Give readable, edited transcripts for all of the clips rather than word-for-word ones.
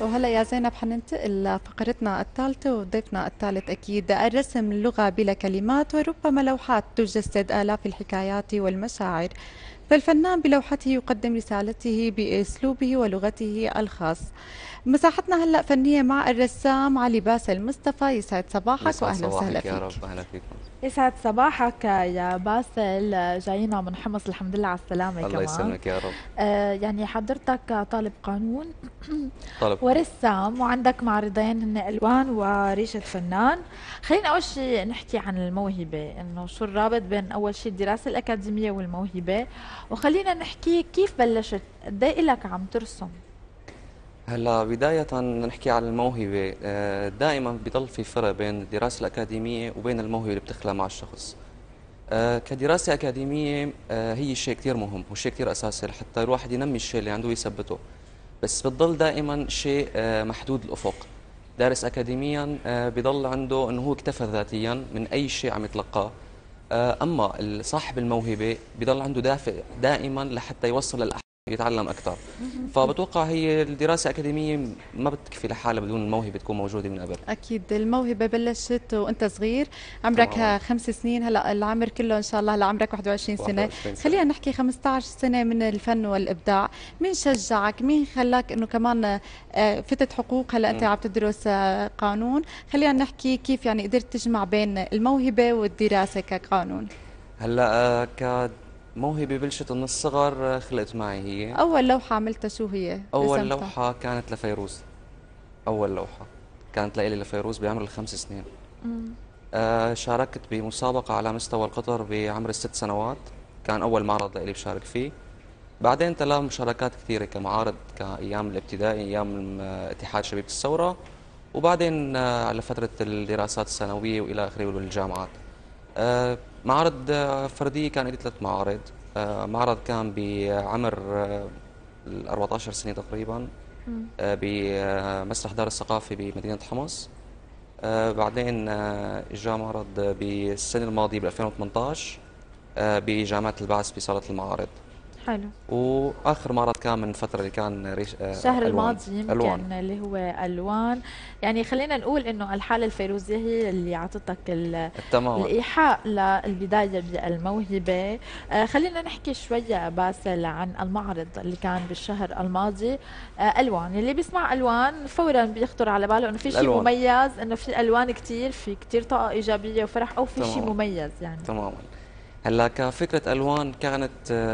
وهلا يا زينب حننتقل لفقرتنا الثالثة وضيفنا الثالث أكيد الرسم لغة بلا كلمات وربما لوحات تجسد آلاف الحكايات والمشاعر. فالفنان بلوحته يقدم رسالته بأسلوبه ولغته الخاص. مساحتنا هلأ فنية مع الرسام علي باسل مصطفى. يسعد صباحك يسعد وأهلا وسهلا صباحك يا فيك. رب، أهلا فيكم. يسعد صباحك يا باسل. جايين من حمص، الحمد لله على السلامة الله كمان. يسلمك يا رب. يعني حضرتك طالب قانون طالب قانون. ورسام، وعندك معرضين هن ألوان وريشة فنان. خلينا أول شيء نحكي عن الموهبة، إنه شو الرابط بين أول شيء الدراسة الأكاديمية والموهبة، وخلينا نحكي كيف بلشت، قد إيه إلك عم ترسم؟ هلا بداية نحكي عن الموهبة. دائما بضل في فرق بين الدراسة الأكاديمية وبين الموهبة اللي بتخلق مع الشخص. كدراسة أكاديمية هي شيء كثير مهم وشيء كثير أساسي لحتى الواحد ينمي الشيء اللي عنده ويثبته، بس بتضل دائما شيء محدود الأفق. دارس أكاديميا بضل عنده أنه هو اكتفى ذاتيا من أي شيء عم يتلقاه. أما صاحب الموهبة بضل عنده دافع دائما لحتى يوصل للأحلام، يتعلم أكثر. فبتوقع هي الدراسة الأكاديمية ما بتكفي لحالها بدون الموهبة تكون موجودة من قبل. أكيد الموهبة بلشت وأنت صغير، تماما. عمرك 5 سنين. هلا العمر كله إن شاء الله هلا عمرك 21 سنة. 21 سنة. خلينا نحكي 15 سنة من الفن والإبداع. مين شجعك؟ مين خلاك إنه كمان فتت حقوق؟ هلا أنت مم. عم تدرس قانون. خلينا نحكي كيف يعني قدرت تجمع بين الموهبة والدراسة كقانون. هلا كموهبة بلشت من الصغر. خلقت معي هي. أول لوحة عملتها شو هي؟ أول رسمتها؟ لوحة كانت لفيروز. أول لوحة كانت لإلي لفيروز بعمر ال5 سنين. شاركت بمسابقة على مستوى القطر بعمر ال6 سنوات. كان أول معرض لإلي بشارك فيه. بعدين تلا مشاركات كثيرة كمعارض كأيام الابتدائي، أيام اتحاد شبيبة الثورة، وبعدين على فترة الدراسات الثانوية وإلى آخره والجامعات. معارض فردية كان لي 3 معارض. معرض كان بعمر ال 14 سنة تقريبا بمسرح دار الثقافة بمدينة حمص. بعدين اجى معرض بالسنة الماضية ب 2018 بجامعة البعث بصالة المعارض. حلو. واخر معرض كان من فتره اللي كان ريش الشهر الوان. الماضي الوان. يمكن، اللي هو ألوان. يعني خلينا نقول إنه الحالة الفيروزية هي اللي أعطتك تماما. الإيحاء للبداية بالموهبة. خلينا نحكي شوية باسل عن المعرض اللي كان بالشهر الماضي. ألوان، اللي بيسمع ألوان فورا بيخطر على باله إنه في شيء الالوان. مميز، إنه في ألوان كتير، في كتير طاقة إيجابية وفرح، أو في شيء تماما. مميز يعني. تماما. هلا كفكره الوان كانت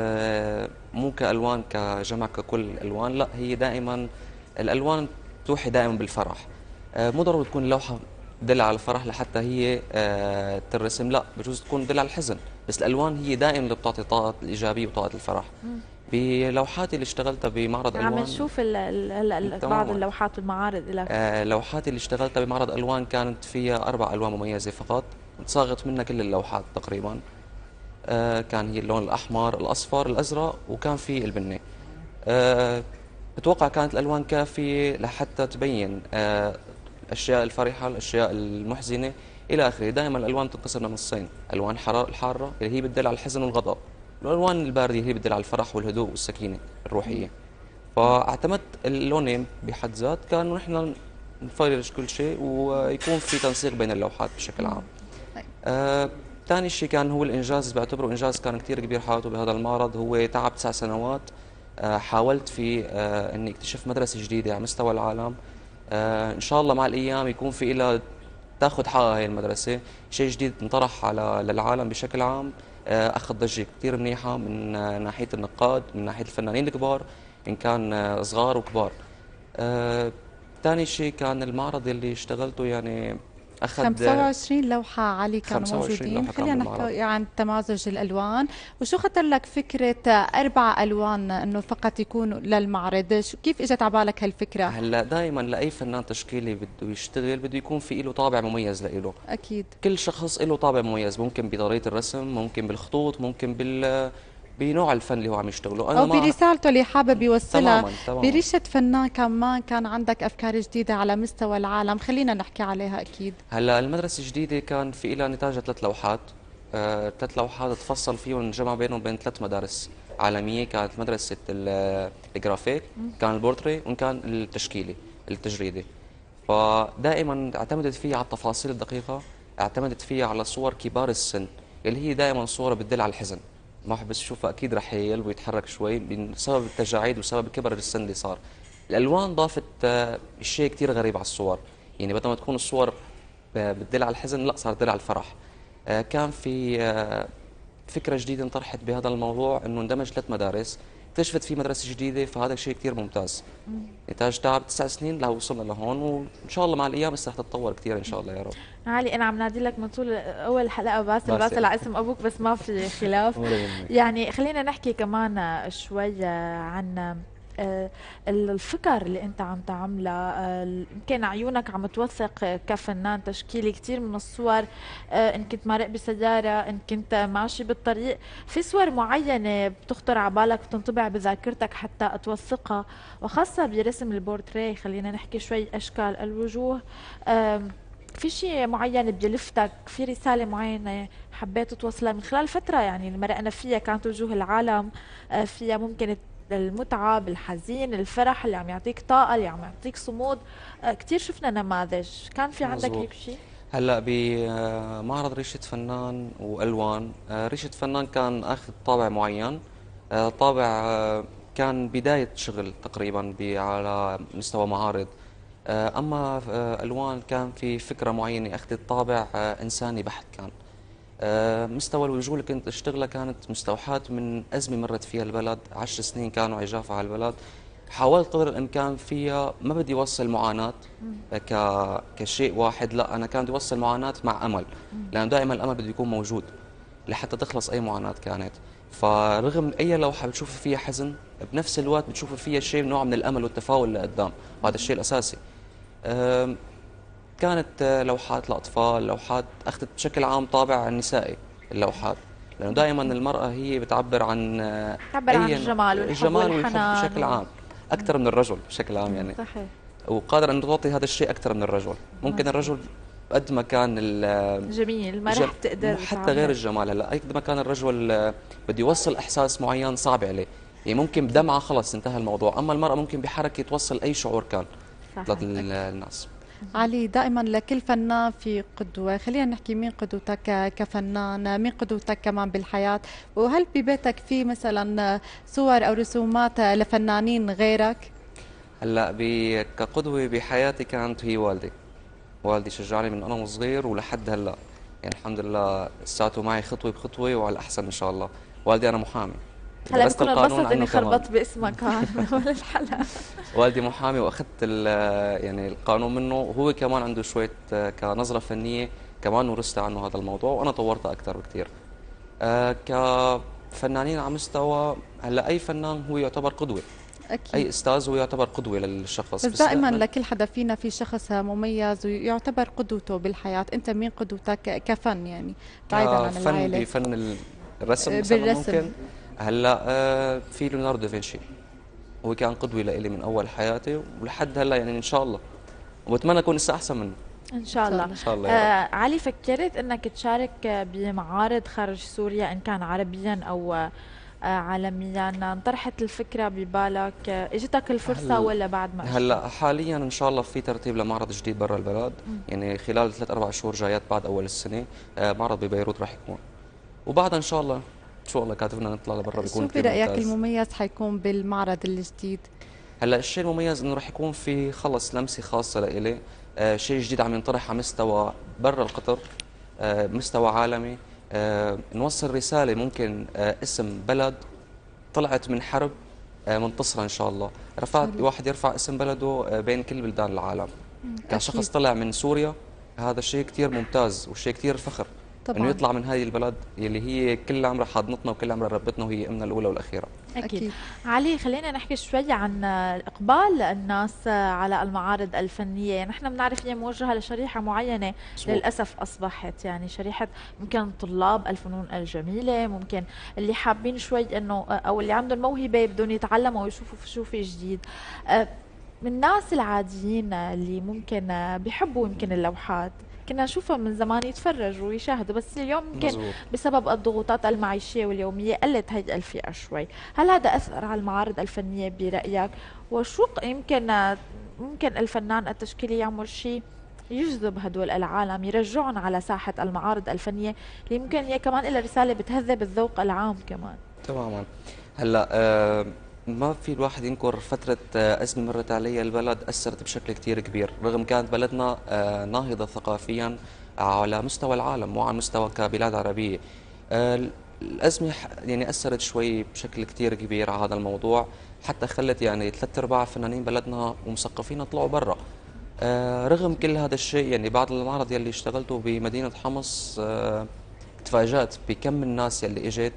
مو كالوان كجمع ككل الالوان، لا هي دائما الالوان توحي دائما بالفرح. مو ضروري تكون اللوحه تدل على الفرح لحتى هي ترسم، لا بجوز تكون تدل على الحزن، بس الالوان هي دائما اللي بتعطي طاقه الايجابيه وطاقه الفرح. بلوحاتي اللي اشتغلتها بمعرض عم الوان. نشوف بعض تماما. اللوحات بالمعارض لك. لوحاتي اللي اشتغلتها بمعرض ألوان كانت فيها 4 ألوان مميزة فقط. صاغت منها كل اللوحات تقريبا. كان هي اللون الأحمر، الأصفر، الأزرق، وكان في البني. آه، بتوقع كانت الألوان كافية لحتى تبين الأشياء الفرحة، الأشياء المحزنة، إلى آخره. دائما الألوان تنقسم لنصين: ألوان الحارة اللي هي بتدل على الحزن والغضب، والألوان الباردة اللي هي بتدل على الفرح والهدوء والسكينة الروحية. فاعتمدت اللونين بحد ذات كانوا نحن نفرج كل شيء ويكون في تنسيق بين اللوحات بشكل عام. ثاني شيء كان هو الإنجاز، بعتبره إنجاز كان كثير كبير حاولته بهذا المعرض، هو تعب 9 سنوات. حاولت في إني اكتشف مدرسة جديدة على مستوى العالم. إن شاء الله مع الأيام يكون في إلى تاخذ حقها هي المدرسة، شيء جديد انطرح على للعالم بشكل عام. أخذ ضجة كثير منيحة من ناحية النقاد، من ناحية الفنانين الكبار، إن كان صغار وكبار. ثاني شيء كان المعرض اللي اشتغلته يعني أخذ 25 لوحة علي كانوا 25 موجودين. لوحة كان خلينا بالمعرض. نحكي عن تمازج الألوان. وشو خطر لك فكرة 4 ألوان إنه فقط يكونوا للمعرض؟ كيف إجت على بالك هالفكرة؟ هلا دائما لأي فنان تشكيلي بده يشتغل بده يكون في له طابع مميز لإله. أكيد. كل شخص له طابع مميز، ممكن بطريقة الرسم، ممكن بالخطوط، ممكن بنوع الفن اللي هو عم يشتغله. أنا أو ما برسالته اللي حابب يوصلها. تماما. تماما. بريشة فنان كمان كان عندك أفكار جديدة على مستوى العالم، خلينا نحكي عليها أكيد. هلا المدرسة الجديدة كان في لها نتاجها 3 لوحات. 3 لوحات تفصل فيهم، جمع بينهم بين 3 مدارس عالمية. كانت مدرسة الجرافيك، كان البورتري، وكان التشكيلي. التجريدي. فدائما اعتمدت فيه على التفاصيل الدقيقة، اعتمدت فيه على صور كبار السن اللي هي دائما صورة بتدل على الحزن. ما بحب اشوفه اكيد رح يقلب ويتحرك شوي بسبب التجاعيد وسبب كبر السن اللي صار. الالوان ضافت شيء كثير غريب على الصور، يعني بدل ما تكون الصور بتدل على الحزن، لا صارت تدل على الفرح. كان في فكرة جديدة انطرحت بهذا الموضوع، انه اندمج 3 مدارس، اكتشفت في مدرسة جديدة، فهذا شيء كثير ممتاز. نتاج تعب 9 سنين وصلنا لهون، وان شاء الله مع الايام رح تتطور كثير ان شاء الله يا رب. علي انا عم نادي لك من طول اول حلقه باسل باسل. على اسم ابوك، بس ما في خلاف. ولا يهمك. يعني خلينا نحكي كمان شوي عن الفكر اللي انت عم تعملها. يمكن عيونك عم توثق كفنان تشكيلي كثير من الصور، ان كنت مارق بسياره، ان كنت ماشي بالطريق، في صور معينه بتخطر على بالك بتنطبع بذاكرتك حتى توثقها، وخاصه برسم البورتريه. خلينا نحكي شوي اشكال الوجوه. في شيء معين بيلفتك، في رسالة معينة حبيت توصلها من خلال فترة يعني اللي مرقنا فيها، كانت وجوه العالم فيها ممكن المتعة بالحزين، الفرح اللي عم يعطيك طاقة، اللي عم يعطيك صمود. كتير شفنا نماذج. كان في عندك مظبوط. هيك شيء؟ هلا بمعرض ريشة فنان والوان، ريشة فنان كان اخذ طابع معين، طابع كان بداية شغل تقريبا على مستوى معارض. اما الوان كان في فكرة معينة، اخذت طابع انساني بحت. كان مستوى الوجوه اللي كنت اشتغلها كانت مستوحاة من أزمة مرت فيها البلد، 10 سنين كانوا عجافة على البلد. حاولت قدر الإمكان فيها، ما بدي أوصل معاناة كشيء واحد، لا أنا كان بدي أوصل معاناة مع أمل، لأن دائما الأمل بده يكون موجود لحتى تخلص أي معاناة كانت. فرغم أي لوحة بتشوف فيها حزن، بنفس الوقت بتشوف فيها شيء نوع من الأمل والتفاؤل لقدام، وهذا الشيء الأساسي. كانت لوحات لأطفال، لوحات أخذت بشكل عام طابع نسائي اللوحات، لأنه دائما المرأة هي بتعبر عن تعبر عن أي الجمال والحب والحنان بشكل عام أكثر من الرجل بشكل عام يعني. صحيح. وقادر أن تعطي هذا الشيء أكثر من الرجل. ممكن الرجل قد ما كان جميل ما رح تقدر حتى غير الجمال، هلا قد ما كان الرجل بده يوصل إحساس معين صعب عليه، يعني ممكن بدمعة خلص انتهى الموضوع، أما المرأة ممكن بحركة توصل أي شعور كان للناس. علي، دائما لكل فنان في قدوة، خلينا نحكي مين قدوتك كفنان، مين قدوتك كمان بالحياة، وهل ببيتك في مثلا صور أو رسومات لفنانين غيرك؟ هلا كقدوة بحياتي كانت هي والدي. والدي شجعني من أنا وصغير ولحد هلا، يعني الحمد لله لساته معي خطوة بخطوة وعلى الأحسن إن شاء الله. والدي أنا محامي، هلا درست بكون القانون انبسط اني عنه كمان. خربطت باسمك هون اول الحلقة. والدي محامي واخذت يعني القانون منه، وهو كمان عنده شويه كنظره فنيه كمان ورثت عنه هذا الموضوع، وانا طورته اكثر بكثير. كفنانين على مستوى، هلا اي فنان هو يعتبر قدوه، أكيد. اي استاذ هو يعتبر قدوه للشخص. بس دائما لكل حدا فينا في شخص مميز ويعتبر قدوته بالحياة. أنت مين قدوتك كفن يعني بعيدا عن فن العائلة؟ بفن الرسم مثلا بالرسم. ممكن. هلا في ليوناردو دافنشي، هو كان قدوه لإلي من اول حياتي ولحد هلا، يعني ان شاء الله، وبتمنى اكون لسه احسن منه ان شاء الله. ان شاء الله يا رب. علي، فكرت انك تشارك بمعارض خارج سوريا ان كان عربيا او عالميا؟ انطرحت الفكرة ببالك؟ اجتك الفرصة ولا بعد ما هلا حاليا ان شاء الله في ترتيب لمعرض جديد برا البلد، يعني خلال 3 4 شهور جايات بعد اول السنه، معرض ببيروت راح يكون، وبعدها ان شاء الله ان شاء الله كاتبنا نطلع لبرا بيكون شو كثير برأيك ممتاز. المميز حيكون بالمعرض الجديد؟ هلا الشيء المميز انه راح يكون في خلص لمسه خاصه لإلي، شيء جديد عم ينطرح على مستوى برا القطر، مستوى عالمي، نوصل رساله، ممكن اسم بلد طلعت من حرب منتصرة إن شاء الله، رفعت واحد يرفع اسم بلده بين كل بلدان العالم. كشخص طلع من سوريا، هذا الشيء كثير ممتاز وشيء كثير فخر طبعا. انه يطلع من هذه البلد اللي هي كل عمرها حاضنتنا وكل عمرها ربتنا وهي امنا الاولى والاخيره. أكيد. علي، خلينا نحكي شوي عن إقبال الناس على المعارض الفنية. نحن بنعرف هي موجهة لشريحة معينة، للأسف أصبحت يعني شريحة ممكن طلاب الفنون الجميلة، ممكن اللي حابين شوي إنه أو اللي عندهم موهبة بدهم يتعلموا ويشوفوا شو في جديد. من الناس العاديين اللي ممكن بيحبوا يمكن اللوحات، كنا نشوفها من زمان يتفرجوا ويشاهدوا، بس اليوم يمكن مزبوط. بسبب الضغوطات المعيشية واليومية قلت هيدي الفئة شوي. هل هذا أثر على المعارض الفنية برأيك؟ وشو يمكن ممكن الفنان التشكيلي يعمل شيء يجذب هدول العالم، يرجعهم على ساحة المعارض الفنية اللي ممكن هي كمان لها رسالة بتهذب الذوق العام كمان. تماما. هلا ما في الواحد ينكر فترة أزمة مرت عليها البلد، أثرت بشكل كتير كبير، رغم كانت بلدنا ناهضة ثقافيا على مستوى العالم، مو على مستوى كبلاد عربية. الأزمة يعني أثرت شوي بشكل كتير كبير على هذا الموضوع، حتى خلت يعني ثلاث أرباع فنانين بلدنا ومثقفين طلعوا برا. رغم كل هذا الشيء، يعني بعد المعرض يلي اشتغلته بمدينة حمص تفاجأت بكم الناس يلي اجت.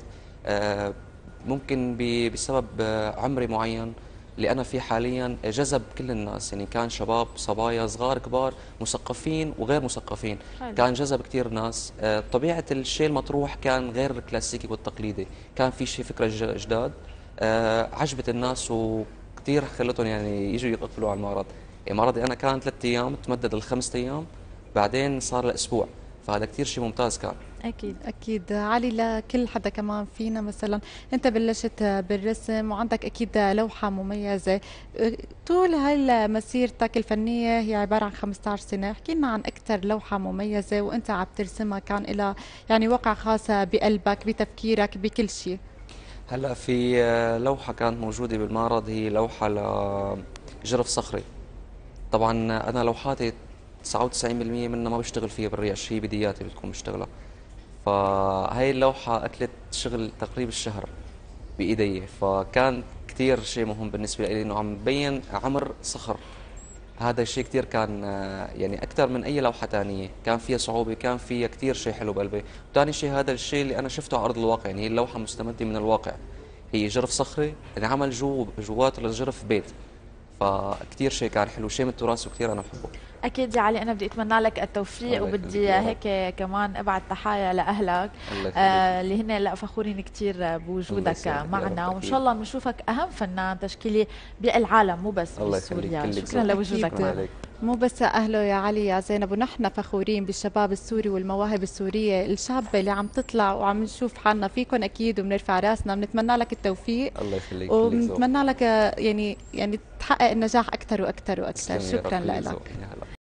ممكن بسبب عمري معين اللي أنا فيه حاليا جذب كل الناس، يعني كان شباب صبايا صغار كبار مثقفين وغير مثقفين. حلو. كان جذب كثير ناس. طبيعة الشيء المطروح كان غير الكلاسيكي والتقليدي، كان في شيء فكرة جداد عجبت الناس وكثير خلتهم يعني يجوا يقفلوا على المعرض. معرضي أنا كان 3 أيام، تمدد ل5 أيام، بعدين صار لأسبوع، فهذا كثير شيء ممتاز كان. أكيد. أكيد علي، لكل حدا كمان فينا مثلا أنت بلشت بالرسم وعندك أكيد لوحة مميزة. طول هاي مسيرتك الفنية هي عبارة عن 15 سنة، احكي لنا عن أكثر لوحة مميزة وأنت عم ترسمها كان لها يعني وقع خاص بقلبك بتفكيرك بكل شيء. هلا في لوحة كانت موجودة بالمعرض، هي لوحة لجرف صخري. طبعا أنا لوحاتي 99% منها ما بشتغل فيها بالريش، هي بدياتي بتكون مشتغلة. فهي اللوحة أكلت شغل تقريبا الشهر بإيدي، فكان كتير شيء مهم بالنسبة لي إنه عم ببين عمر صخر. هذا الشيء كتير كان يعني أكثر من أي لوحة تانية، كان فيها صعوبة، كان فيها كتير شيء حلو بقلبي. وثاني شيء هذا الشيء اللي أنا شفته على أرض الواقع، يعني هي اللوحة مستمدة من الواقع، هي جرف صخري انعمل جوات الجرف بيت. فكتير شيء كان حلو، شيء من التراث وكتير أنا بحبه. أكيد يا علي، أنا بدي أتمنى لك التوفيق، الله يخليك وبدي يا رب. هيك كمان أبعت تحايا لأهلك الله يخليك. اللي هن لا فخورين كتير الله بوجودك يسعدك يا معنا، رب وإن أكيد. شاء الله بنشوفك أهم فنان تشكيلي بالعالم مو بس الله يخليك، بسوريا. كلك شكرا ذوق. لوجودك أكيد. معنا. عليك. مو بس أهله يا علي يا زينب، ونحن فخورين بالشباب السوري والمواهب السورية الشابة اللي عم تطلع وعم نشوف حالنا فيكم أكيد، وبنرفع راسنا، بنتمنى لك التوفيق الله يخليك، كلك ذوق. وبنتمنى لك يعني تحقق النجاح أكثر وأكثر وأكثر. تسلم يا رب، شكرا كلك ذوق. لك. يا هلا.